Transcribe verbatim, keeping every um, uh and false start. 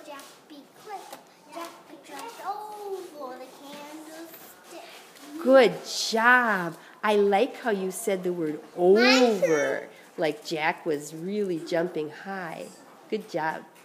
Jack, be quick. Jack jumped over the candlestick. Good job. I like how you said the word over, like Jack was really jumping high. Good job.